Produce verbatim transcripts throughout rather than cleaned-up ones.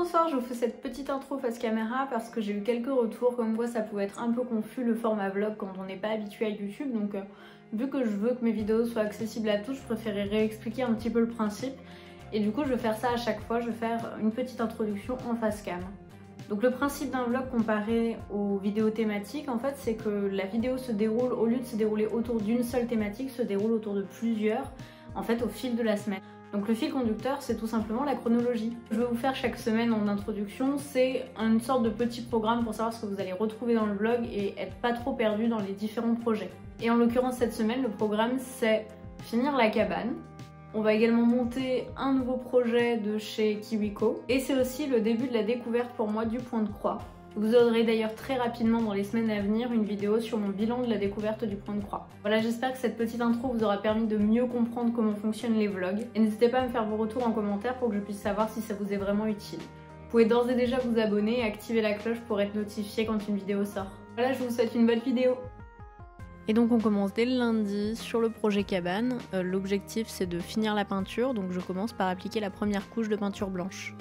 bonsoir, je vous fais cette petite intro face caméra parce que j'ai eu quelques retours comme quoi ça pouvait être un peu confus le format vlog quand on n'est pas habitué à YouTube. Donc euh, vu que je veux que mes vidéos soient accessibles à tous, je préférais réexpliquer un petit peu le principe. Et du coup je vais faire ça à chaque fois, je vais faire une petite introduction en face cam. Donc le principe d'un vlog comparé aux vidéos thématiques en fait c'est que la vidéo se déroule, au lieu de se dérouler autour d'une seule thématique, se déroule autour de plusieurs en fait au fil de la semaine. Donc le fil conducteur, c'est tout simplement la chronologie. Je vais vous faire chaque semaine en introduction, c'est une sorte de petit programme pour savoir ce que vous allez retrouver dans le vlog et être pas trop perdu dans les différents projets. Et en l'occurrence cette semaine, le programme c'est finir la cabane. On va également monter un nouveau projet de chez Kiwiko. Et c'est aussi le début de la découverte pour moi du point de croix. Vous aurez d'ailleurs très rapidement dans les semaines à venir une vidéo sur mon bilan de la découverte du point de croix. Voilà, j'espère que cette petite intro vous aura permis de mieux comprendre comment fonctionnent les vlogs. Et n'hésitez pas à me faire vos retours en commentaire pour que je puisse savoir si ça vous est vraiment utile. Vous pouvez d'ores et déjà vous abonner et activer la cloche pour être notifié quand une vidéo sort. Voilà, je vous souhaite une bonne vidéo. Et donc on commence dès le lundi sur le projet cabane. Euh, L'objectif c'est de finir la peinture, donc je commence par appliquer la première couche de peinture blanche.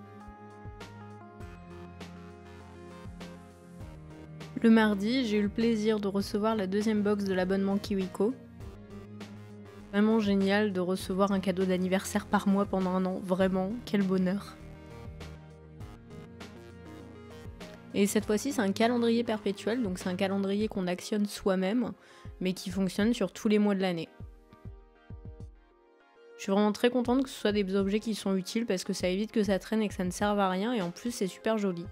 Le mardi, j'ai eu le plaisir de recevoir la deuxième box de l'abonnement Kiwiko. Vraiment génial de recevoir un cadeau d'anniversaire par mois pendant un an, vraiment, quel bonheur. Et cette fois-ci, c'est un calendrier perpétuel, donc c'est un calendrier qu'on actionne soi-même, mais qui fonctionne sur tous les mois de l'année. Je suis vraiment très contente que ce soit des objets qui sont utiles parce que ça évite que ça traîne et que ça ne serve à rien, et en plus c'est super joli.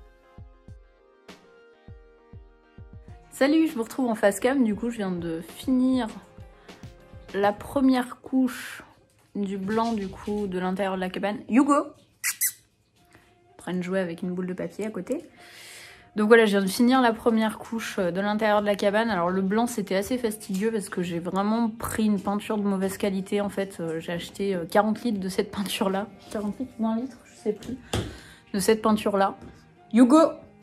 Salut, je vous retrouve en face cam, du coup je viens de finir la première couche du blanc du coup de l'intérieur de la cabane. Hugo en train de jouer avec une boule de papier à côté. Donc voilà, je viens de finir la première couche de l'intérieur de la cabane. Alors le blanc c'était assez fastidieux parce que j'ai vraiment pris une peinture de mauvaise qualité. En fait j'ai acheté quarante litres de cette peinture là. quarante litres, vingt litres, je sais plus. De cette peinture là. Hugo!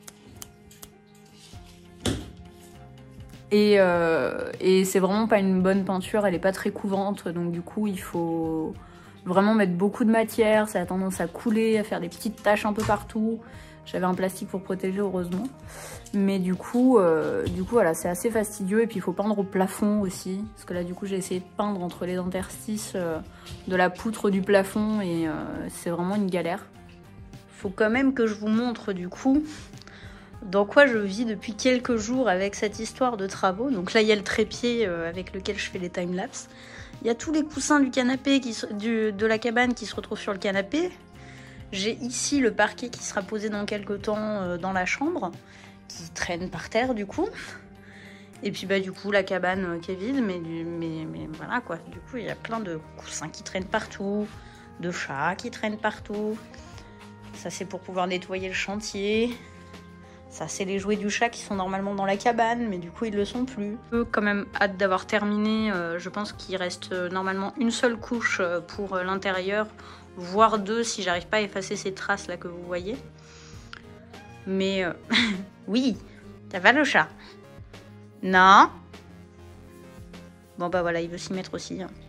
Et, euh, et c'est vraiment pas une bonne peinture, elle est pas très couvrante, donc du coup il faut vraiment mettre beaucoup de matière, ça a tendance à couler, à faire des petites taches un peu partout. J'avais un plastique pour protéger heureusement, mais du coup, euh, du coup voilà, c'est assez fastidieux. Et puis il faut peindre au plafond aussi, parce que là du coup j'ai essayé de peindre entre les interstices euh, de la poutre du plafond et euh, c'est vraiment une galère. Faut quand même que je vous montre du coup dans quoi je vis depuis quelques jours avec cette histoire de travaux. Donc là il y a le trépied avec lequel je fais les timelapses. Il y a tous les coussins du canapé, qui, du, de la cabane qui se retrouvent sur le canapé. J'ai ici le parquet qui sera posé dans quelques temps euh, dans la chambre, qui traîne par terre du coup. Et puis bah du coup la cabane euh, qui est vide, mais, mais, mais voilà quoi. Du coup il y a plein de coussins qui traînent partout, de chats qui traînent partout. Ça c'est pour pouvoir nettoyer le chantier. Ça, c'est les jouets du chat qui sont normalement dans la cabane, mais du coup, ils le sont plus. J'ai quand même hâte d'avoir terminé. Euh, je pense qu'il reste euh, normalement une seule couche euh, pour euh, l'intérieur, voire deux si j'arrive pas à effacer ces traces là que vous voyez. Mais euh... oui, ça va le chat? Non? Bon bah voilà, il veut s'y mettre aussi. Hein.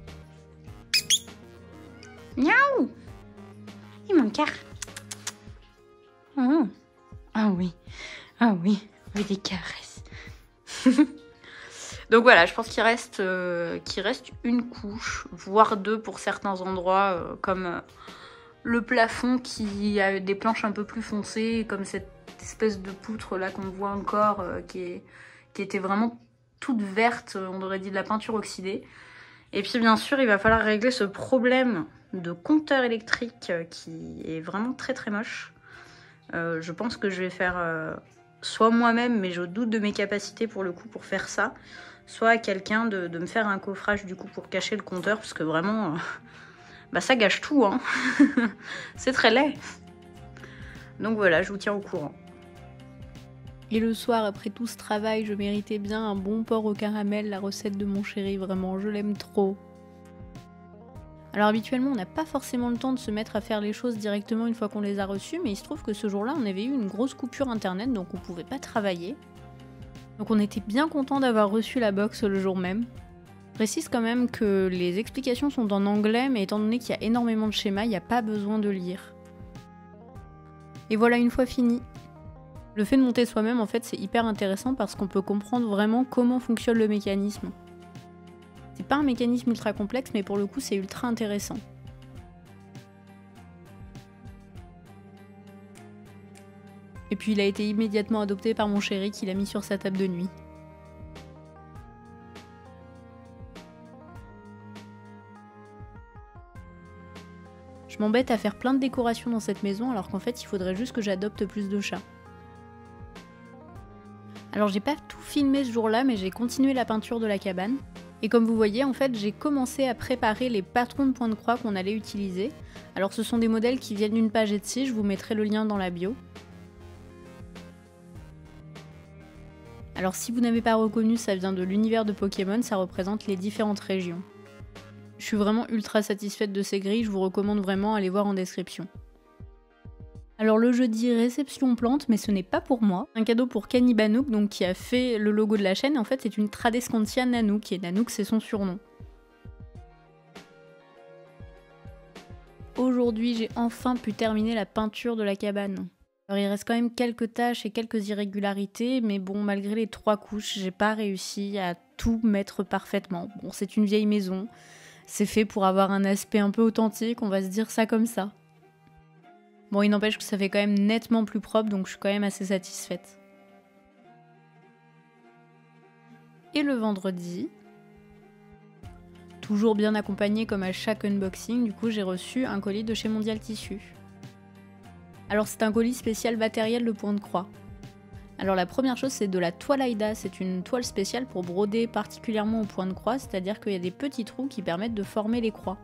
Miaou! Et mon cœur. Oh. Ah oui, ah oui, oui, des caresses. Donc voilà, je pense qu'il reste, euh, qu'il reste une couche, voire deux pour certains endroits, euh, comme euh, le plafond qui a des planches un peu plus foncées, comme cette espèce de poutre là qu'on voit encore, euh, qui, est, qui était vraiment toute verte, on aurait dit de la peinture oxydée. Et puis bien sûr, il va falloir régler ce problème de compteur électrique euh, qui est vraiment très très moche. Euh, je pense que je vais faire euh, soit moi-même, mais je doute de mes capacités pour le coup pour faire ça, soit à quelqu'un de, de me faire un coffrage du coup pour cacher le compteur, parce que vraiment, euh, bah ça gâche tout, hein. C'est très laid. Donc voilà, je vous tiens au courant. Et le soir, après tout ce travail, je méritais bien un bon porc au caramel, la recette de mon chéri, vraiment, je l'aime trop. Alors habituellement on n'a pas forcément le temps de se mettre à faire les choses directement une fois qu'on les a reçues, mais il se trouve que ce jour-là on avait eu une grosse coupure internet, donc on pouvait pas travailler. Donc on était bien content d'avoir reçu la box le jour même. Je précise quand même que les explications sont en anglais, mais étant donné qu'il y a énormément de schémas, il n'y a pas besoin de lire. Et voilà, une fois fini. Le fait de monter soi-même, en fait, c'est hyper intéressant parce qu'on peut comprendre vraiment comment fonctionne le mécanisme. C'est pas un mécanisme ultra complexe, mais pour le coup, c'est ultra intéressant. Et puis il a été immédiatement adopté par mon chéri qui l'a mis sur sa table de nuit. Je m'embête à faire plein de décorations dans cette maison alors qu'en fait il faudrait juste que j'adopte plus de chats. Alors j'ai pas tout filmé ce jour-là, mais j'ai continué la peinture de la cabane. Et comme vous voyez, en fait, j'ai commencé à préparer les patrons de points de croix qu'on allait utiliser. Alors ce sont des modèles qui viennent d'une page Etsy, je vous mettrai le lien dans la bio. Alors si vous n'avez pas reconnu, ça vient de l'univers de Pokémon, ça représente les différentes régions. Je suis vraiment ultra satisfaite de ces grilles, je vous recommande vraiment, allez voir en description. Alors le jeudi réception plante, mais ce n'est pas pour moi. Un cadeau pour Kenny Banouk, donc qui a fait le logo de la chaîne, et en fait c'est une Tradescantia Nanook, et Nanook c'est son surnom. Aujourd'hui j'ai enfin pu terminer la peinture de la cabane. Alors il reste quand même quelques taches et quelques irrégularités, mais bon, malgré les trois couches, j'ai pas réussi à tout mettre parfaitement. Bon, c'est une vieille maison, c'est fait pour avoir un aspect un peu authentique, on va se dire ça comme ça. Bon, il n'empêche que ça fait quand même nettement plus propre, donc je suis quand même assez satisfaite. Et le vendredi, toujours bien accompagné comme à chaque unboxing, du coup j'ai reçu un colis de chez Mondial Tissu. Alors c'est un colis spécial matériel de point de croix. Alors la première chose c'est de la toile Aïda, c'est une toile spéciale pour broder particulièrement au point de croix, c'est-à-dire qu'il y a des petits trous qui permettent de former les croix.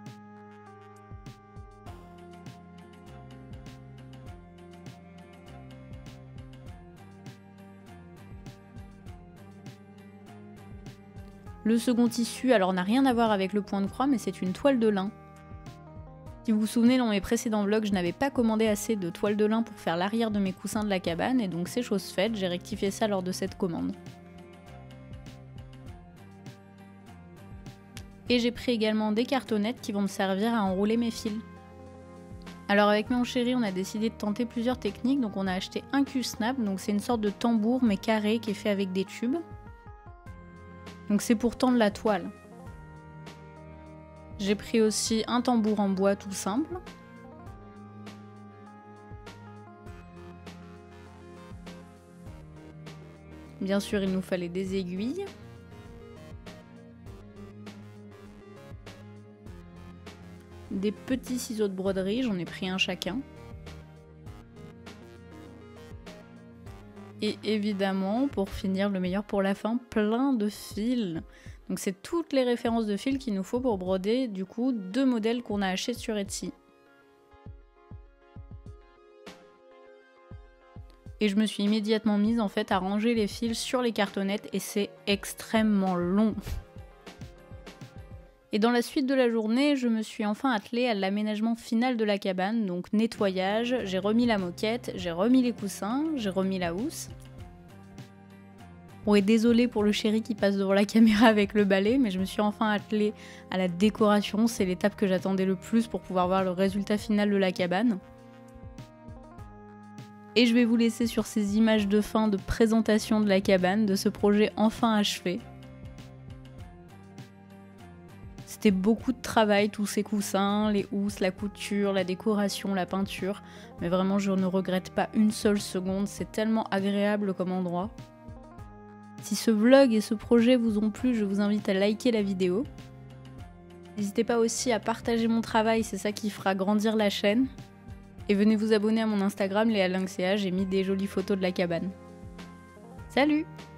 Le second tissu, alors n'a rien à voir avec le point de croix, mais c'est une toile de lin. Si vous vous souvenez, dans mes précédents vlogs, je n'avais pas commandé assez de toile de lin pour faire l'arrière de mes coussins de la cabane, et donc c'est chose faite, j'ai rectifié ça lors de cette commande. Et j'ai pris également des cartonnettes qui vont me servir à enrouler mes fils. Alors avec mon chéri, on a décidé de tenter plusieurs techniques, donc on a acheté un Q-snap, donc c'est une sorte de tambour mais carré qui est fait avec des tubes. Donc c'est pour tendre la toile. J'ai pris aussi un tambour en bois tout simple. Bien sûr, il nous fallait des aiguilles. Des petits ciseaux de broderie, j'en ai pris un chacun. Et évidemment, pour finir, le meilleur pour la fin, plein de fils. Donc c'est toutes les références de fils qu'il nous faut pour broder du coup deux modèles qu'on a achetés sur Etsy. Et je me suis immédiatement mise en fait à ranger les fils sur les cartonnettes et c'est extrêmement long. Et dans la suite de la journée, je me suis enfin attelée à l'aménagement final de la cabane, donc nettoyage, j'ai remis la moquette, j'ai remis les coussins, j'ai remis la housse. Bon, et désolée pour le chéri qui passe devant la caméra avec le balai, mais je me suis enfin attelée à la décoration, c'est l'étape que j'attendais le plus pour pouvoir voir le résultat final de la cabane. Et je vais vous laisser sur ces images de fin de présentation de la cabane, de ce projet enfin achevé. C'était beaucoup de travail, tous ces coussins, les housses, la couture, la décoration, la peinture, mais vraiment je ne regrette pas une seule seconde, c'est tellement agréable comme endroit. Si ce vlog et ce projet vous ont plu, je vous invite à liker la vidéo. N'hésitez pas aussi à partager mon travail, c'est ça qui fera grandir la chaîne. Et venez vous abonner à mon Instagram, Léa Lynxea, j'ai mis des jolies photos de la cabane. Salut!